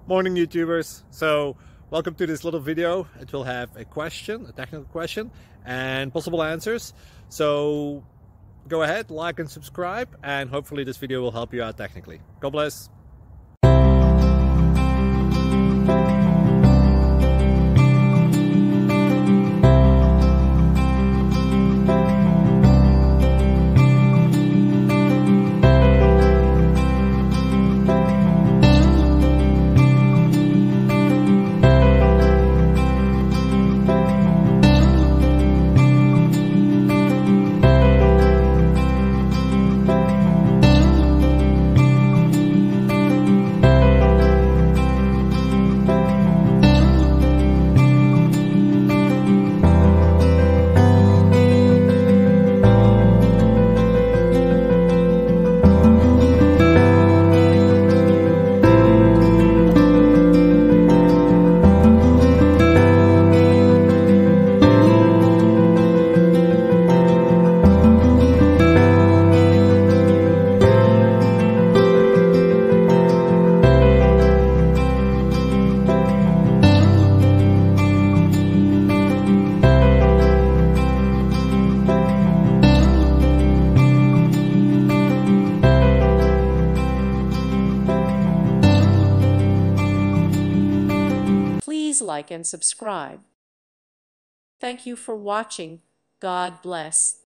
Morning YouTubers. So welcome to this little video. It will have a question, a technical question, and possible answers. So go ahead, like and subscribe, and hopefully this video will help you out technically. God bless. Please like and subscribe. Thank you for watching. God bless.